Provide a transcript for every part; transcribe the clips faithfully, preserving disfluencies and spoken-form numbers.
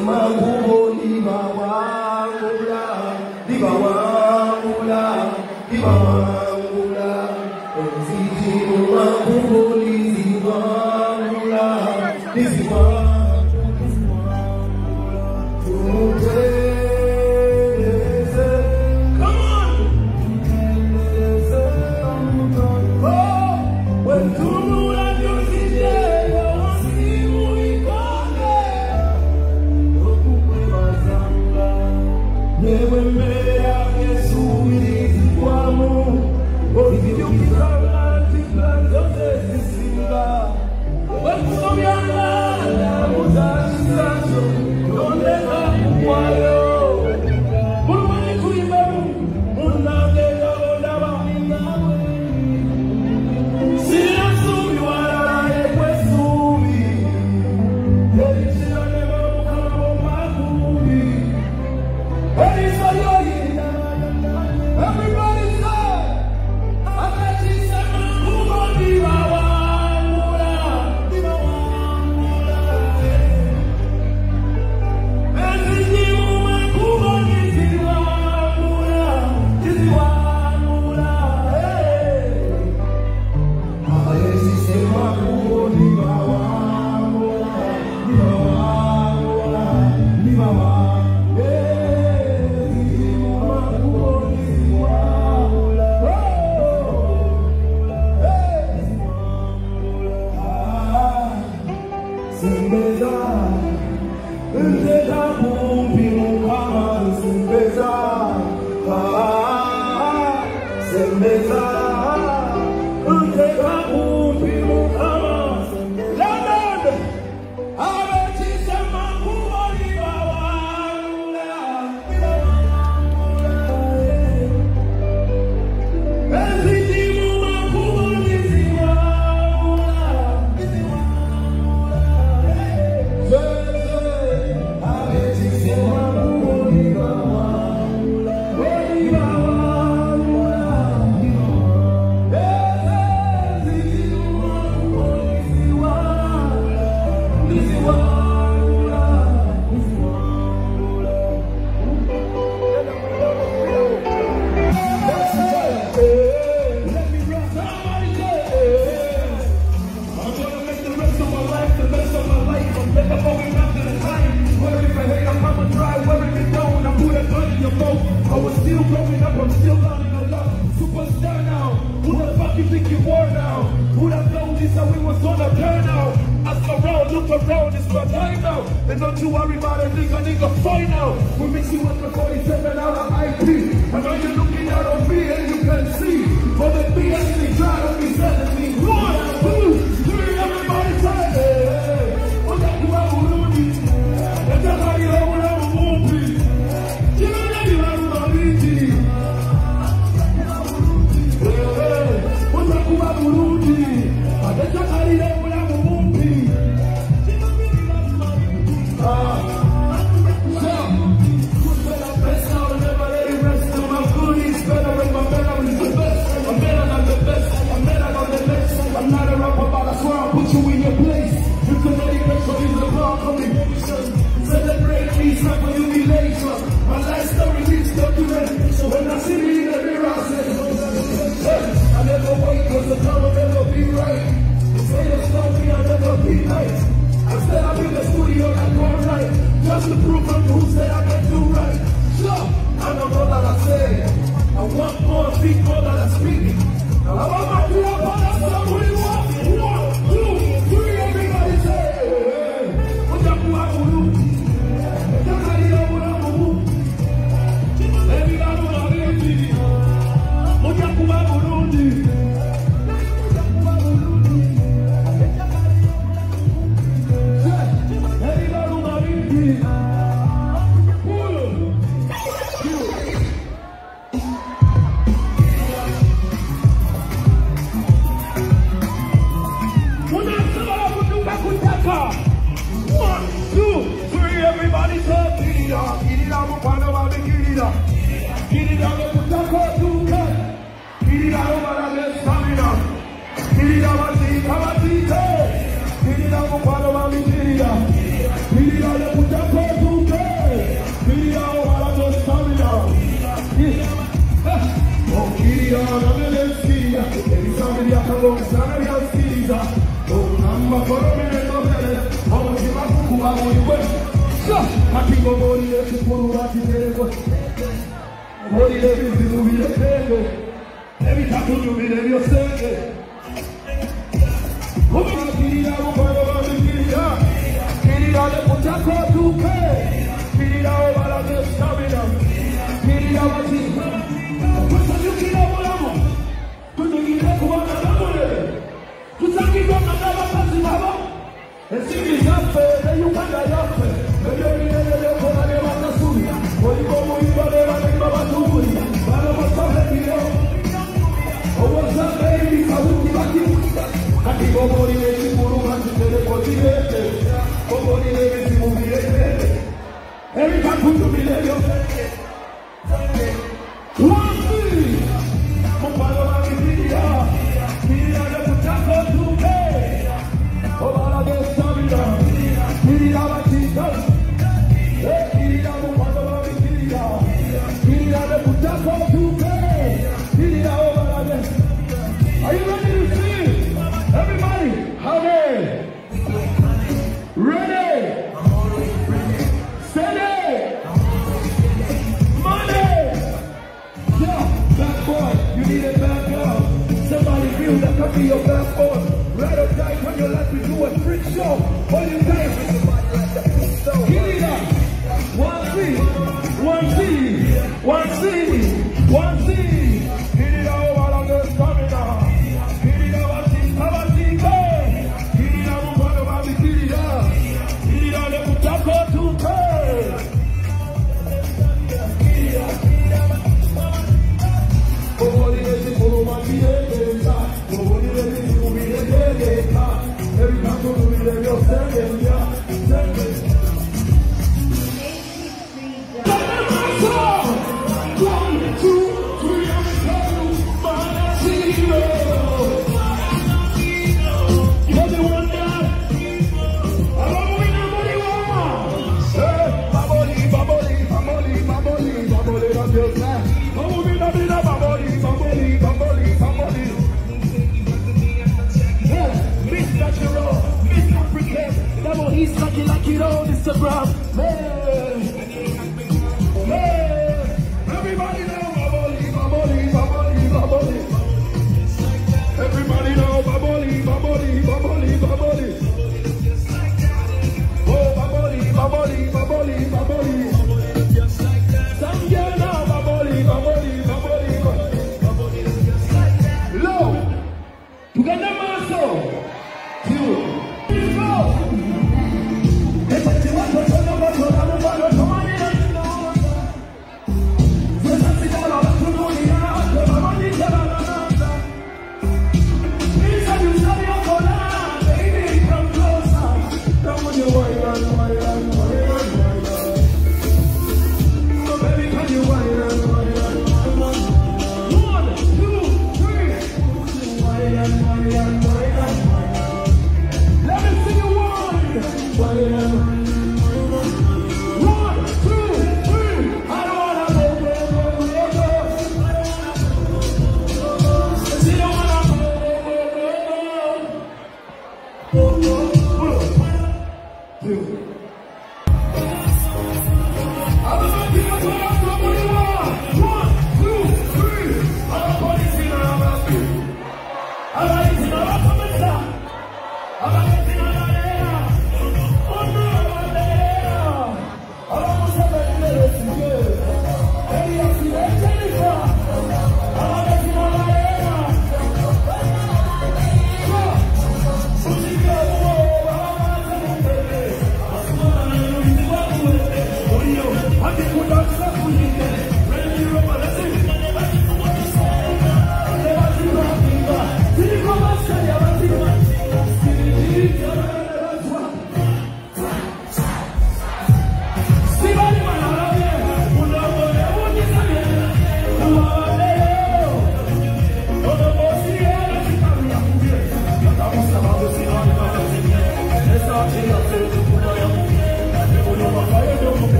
Put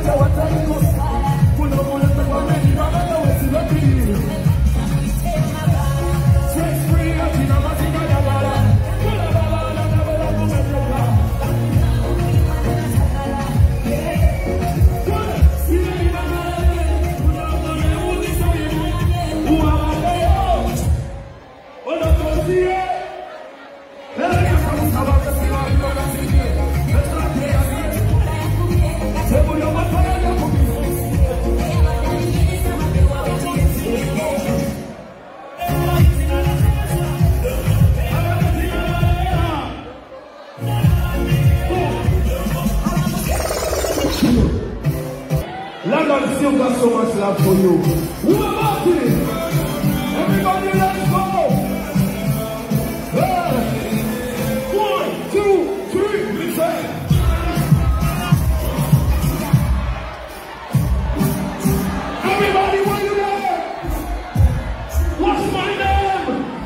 London still got so much love for you. Who about it? Everybody, let's go! Hey. One, two, three, listen! Everybody, where you there? What's my name?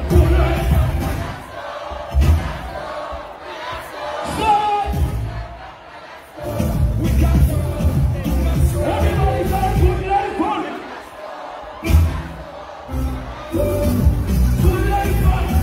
Stop! We got some. Everybody got a good life on it. Good life on it.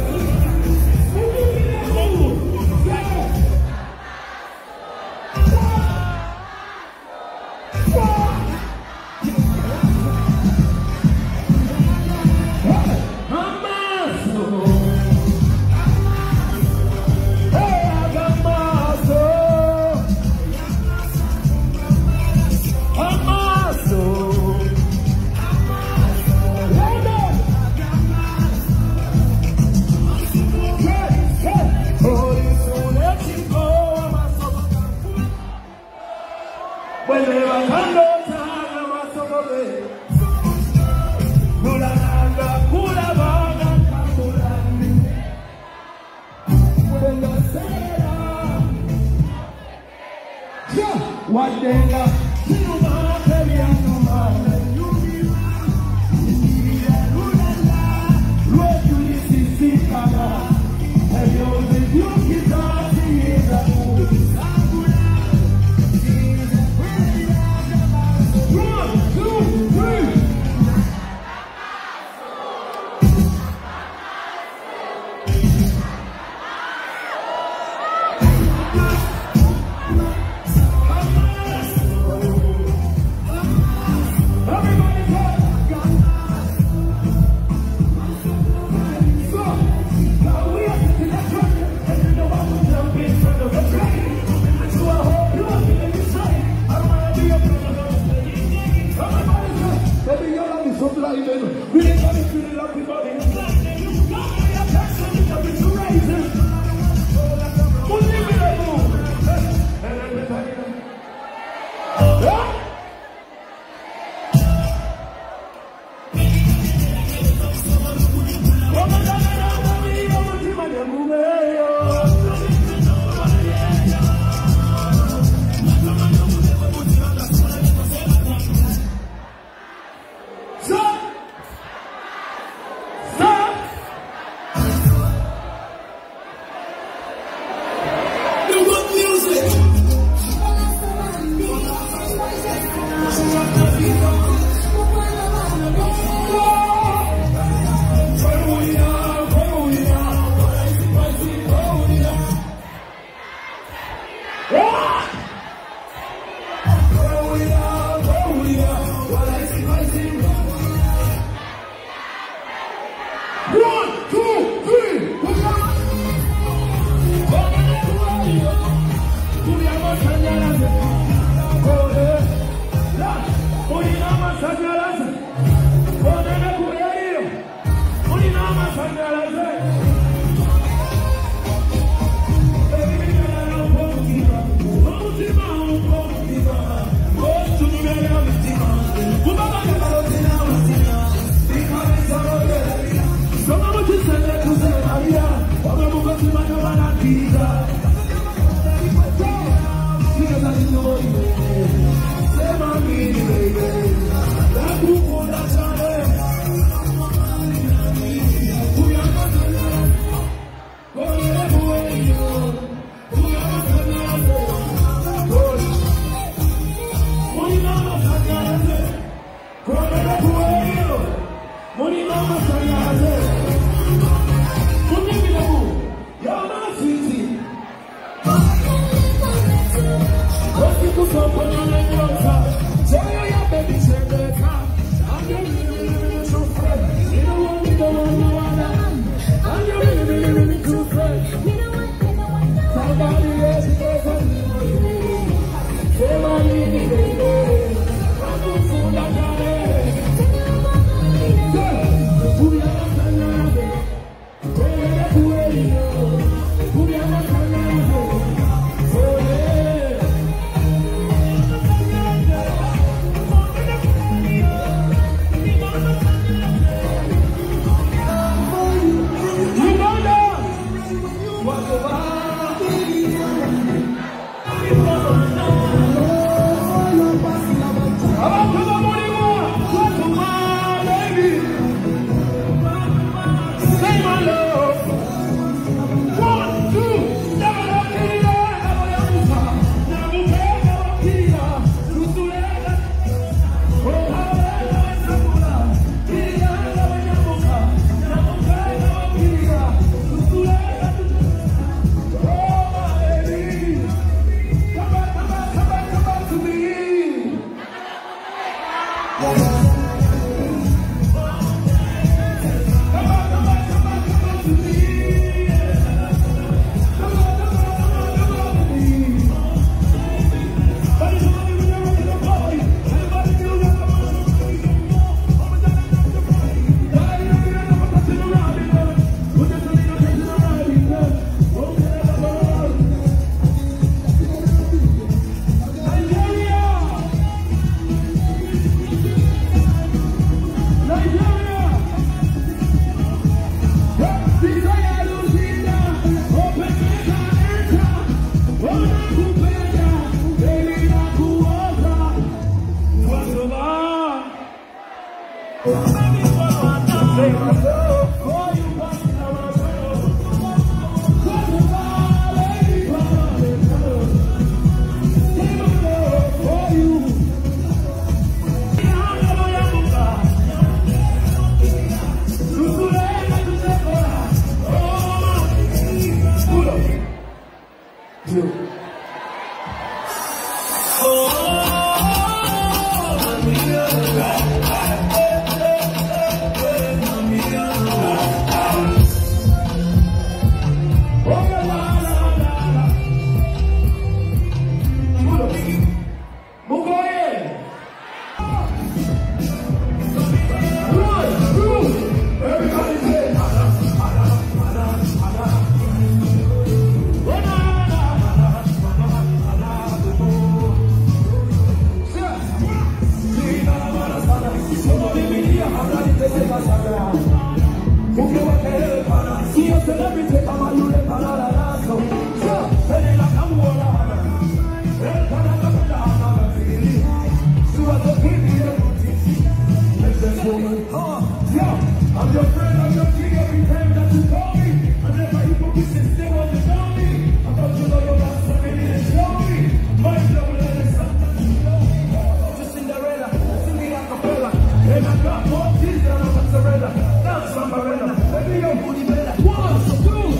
Wadenga, Silva, Periano, Mane, Lulala, Roju, Sissikana, and you're the Yuki, one, two, three. celebrity, come on, you let a lot of that. So, tell you like I'm one of them. El Canada, Canada, Philly. She was a kid in the boutique. Let's just woman. Yeah, I'm your friend, I'm your king every time that you call me. I never hypocrite, stay on the show me. I thought you know your last one, maybe they show me. My double and it's something you know. Just Cinderella, singing a cappella. And I got more teeth than a mozzarella. Dance on Barella, baby, you're booty bella. One, two,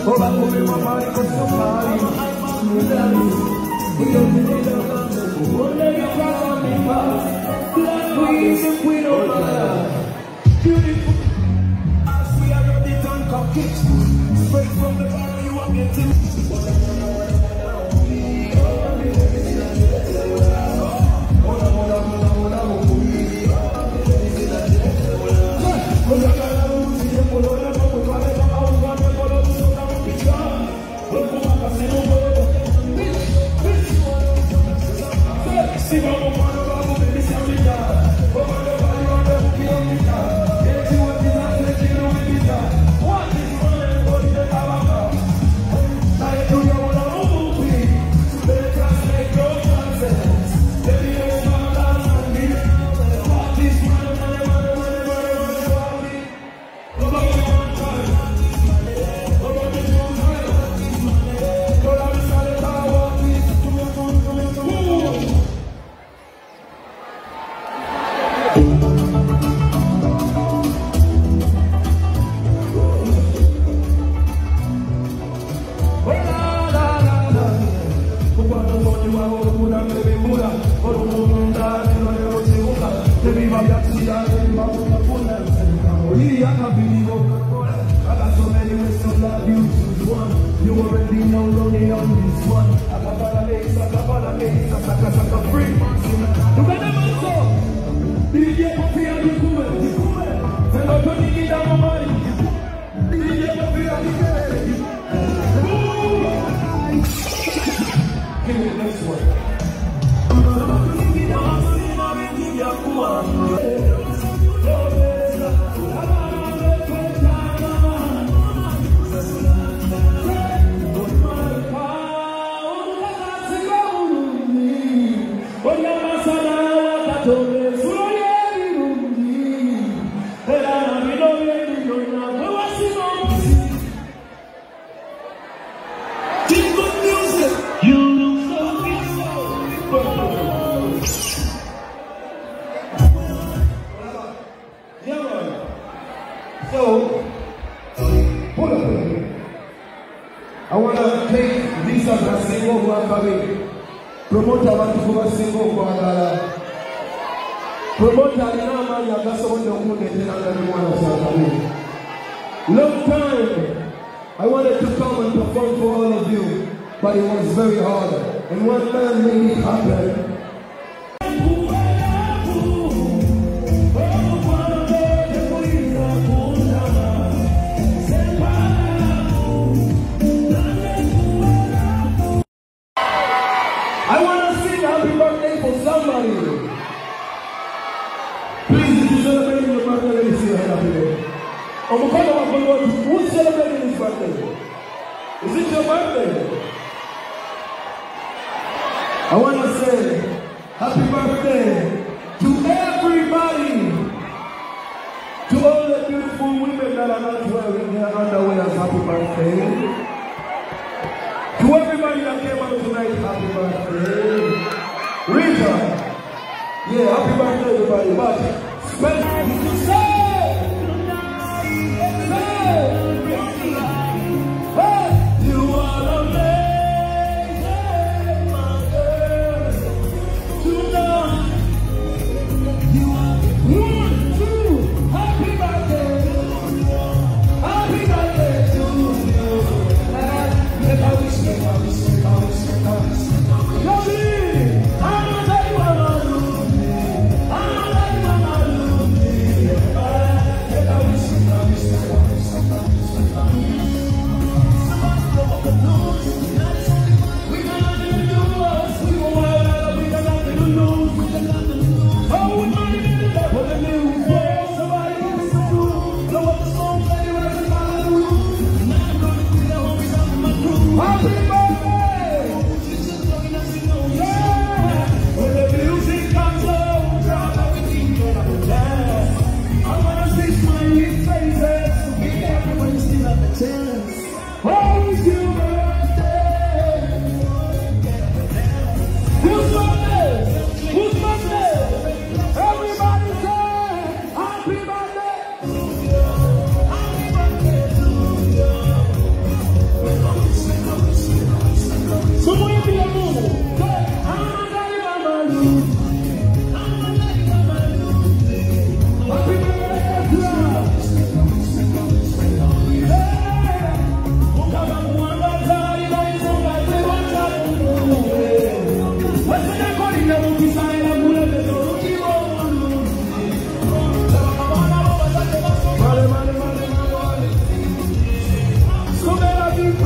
Oba come mamma di questo mare, mi dai, io ti do, vuole che faccia mi fa, la qui se qui non va, beautiful, as we are on the tongue of kids, straight from the bar you are getting. You already know lonely on this one. I got a lace, I got a lace, I got a sucker free. You got them also. D J Puffy and the Kume. Send out to the kid on my mind. D J Puffy and the Kume. Give me the next one. So, hold up. I want to take this as a single who are coming. Promote abantu kuba single kwagala. Promote alina amani agasobola okundetera nga mwana kyagala. Long time I wanted to come and perform for all of you, but it was very hard. And one man made it happen. Who's celebrating his birthday? Is it your birthday? I want to say happy birthday to everybody, to all the beautiful women that are not wearing their underwear. Happy birthday. To everybody that came out tonight, happy birthday. Rita, yeah, happy birthday everybody. But spend to say.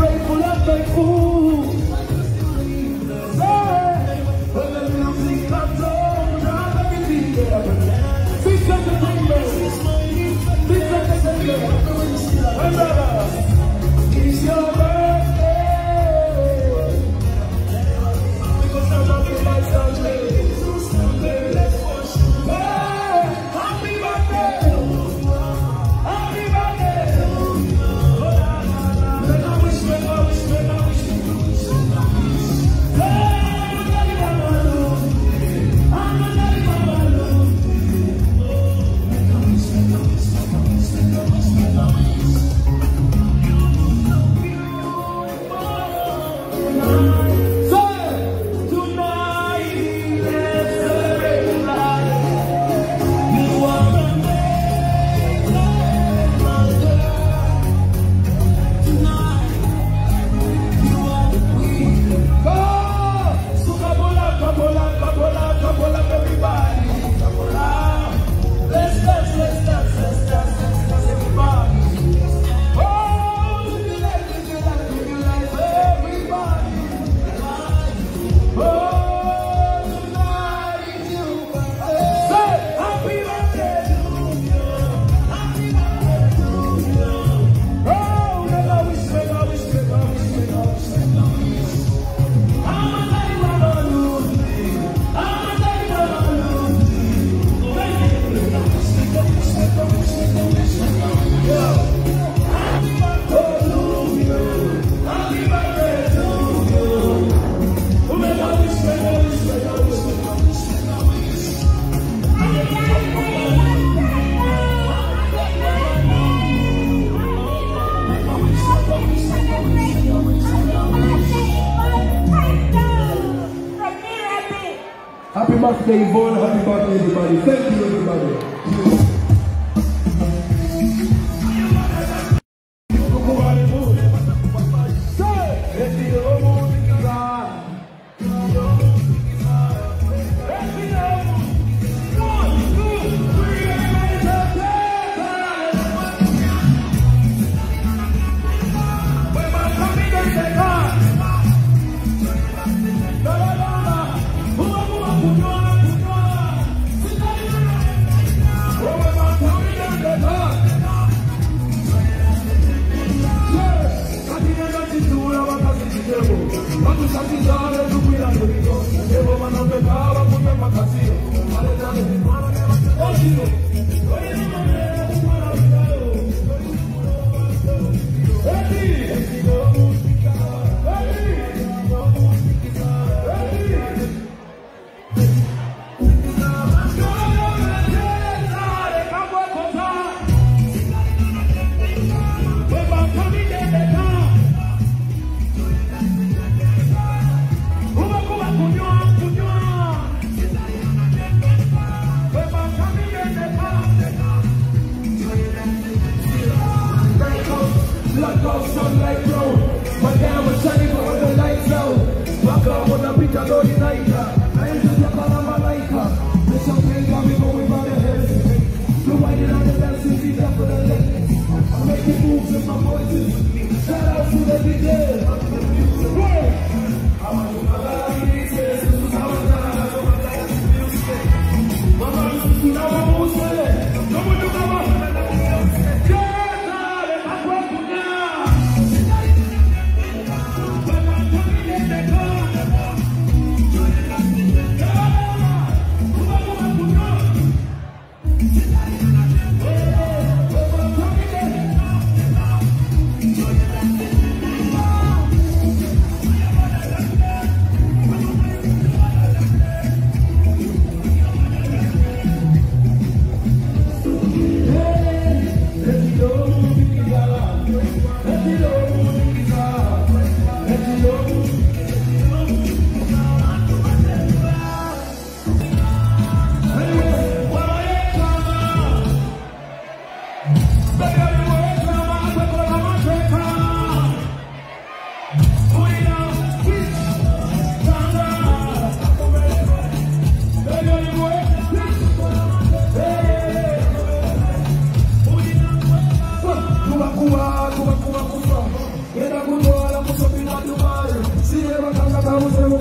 faithful and faithful. Say, when the music comes on, I'm everything there. This is the thing, this is the thing. My brother, it's your birthday. Because I love you like Sunday. Happy birthday, Yvonne. Happy birthday, everybody. Thank you, everybody.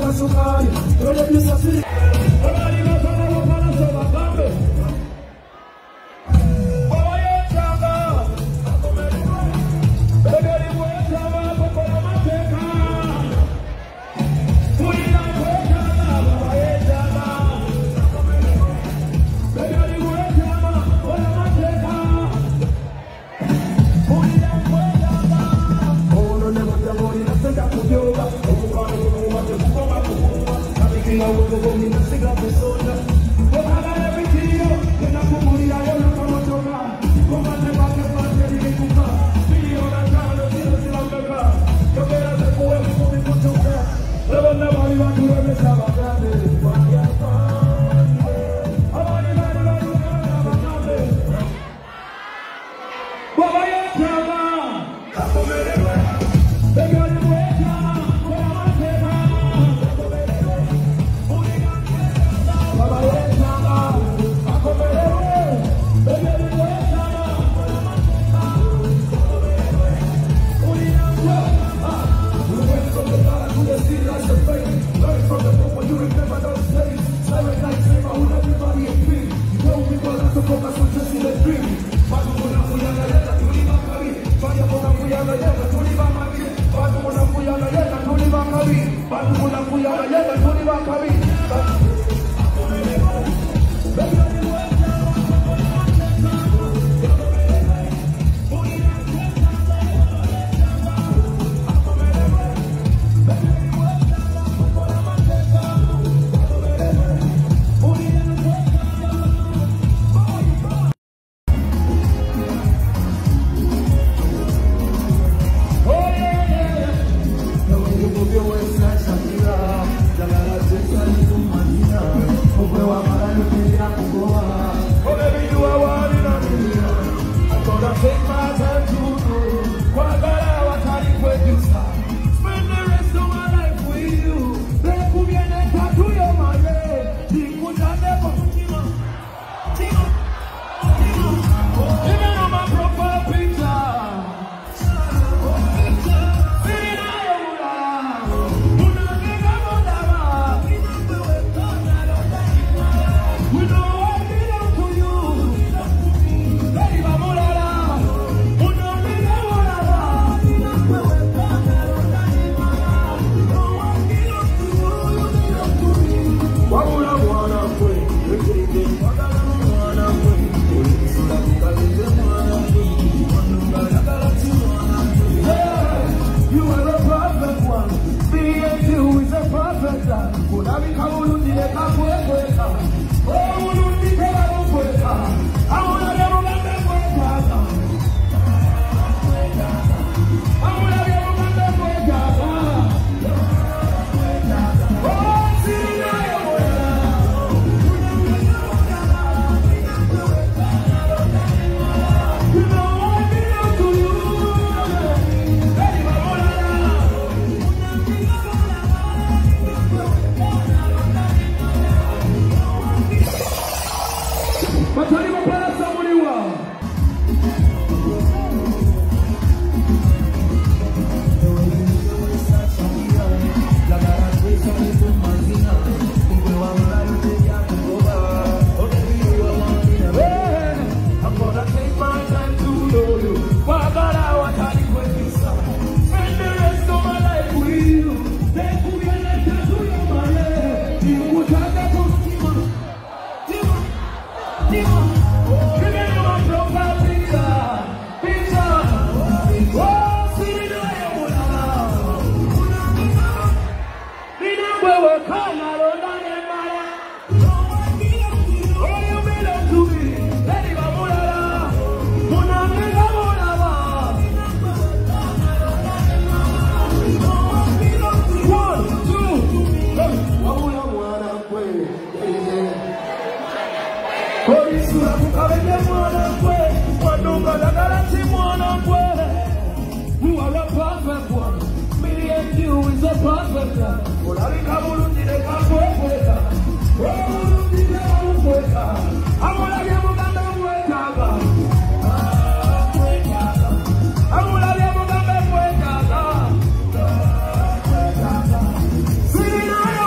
masukari. Yole bisa siri. Olali masana wapana soba kambe. Oye changa. Begeli mwe chama pokola mateka. Kuila mwe chama oye changa. Begeli mwe chama pokola mateka. Kuila mwe chama. Ono ne matamori na senda kujoba. Okupano kuma kuma kuma. Kabikila uko gomi na siga pesona. Ohaga ya vitio. Kena kumulia yona kama toka. Kuma ne bake bake ni kuka. Video na tano sila sila mbeka. Yokera se kuwe kumi kutoka. Lebo na bali watu weme sabakane. Wanya fane. Abani bani bani bani sabakane. Baba ya chama. Kakomelewe. Begani mwe chama. Kwa mateka. Baba ya chama. Kakomelewe. Begani mwe chama. You went from the dark to the sea like the fake. Learn from the book when you remember those days. Silent night, same out everybody in pain. You know people have to focus on just in the dream. Bado muna kuyana yena tuliba kari. Bado muna kuyana yena tuliba kari. Bado muna kuyana yena tuliba kari. Bado muna kuyana yena tuliba kari. See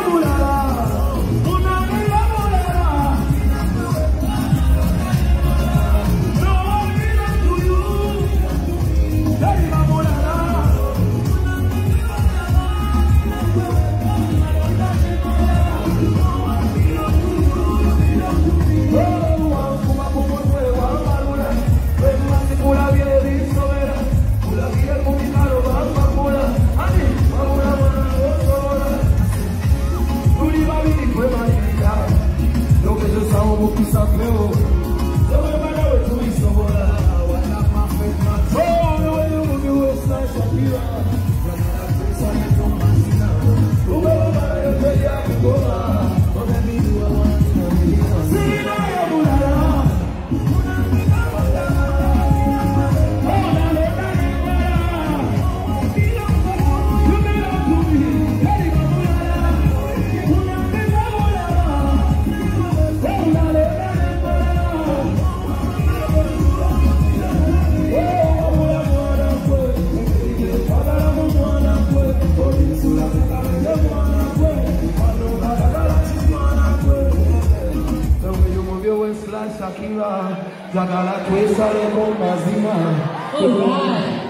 Zagala, Zagala, Twesa, Mazina. All right.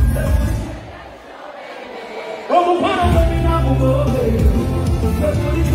Oh,